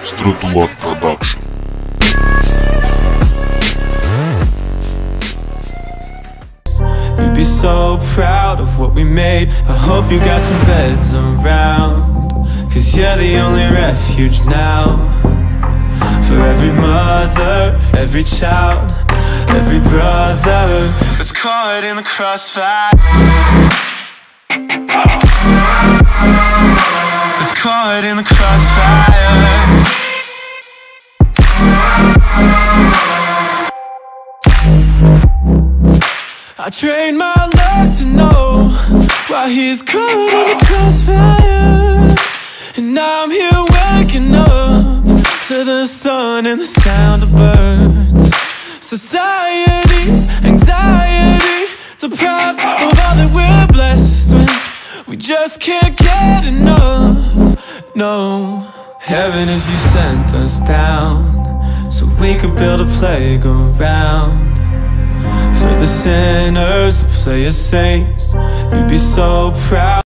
Streetlock Production. You'd be so proud of what we made. I hope you got some beds around, 'cause you're the only refuge now. For every mother, every child, every brother that's caught in the crossfire, that's caught in the crossfire. I trained my luck to know why he's caught in the crossfire. And now I'm here waking up to the sun and the sound of birds. Society's anxiety deprives of all that we're blessed with. We just can't get enough, no. Heaven, if you sent us down so we could build a playground for the sinners to play as saints, you'd be so proud.